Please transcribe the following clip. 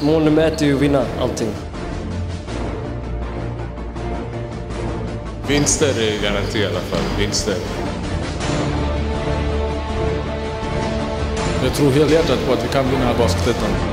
Mål nummer 1 är ju att vinna allting. Vinster är garanti i alla fall. Vinster. Jag tror helhjärtat på att vi kan vinna basketettan.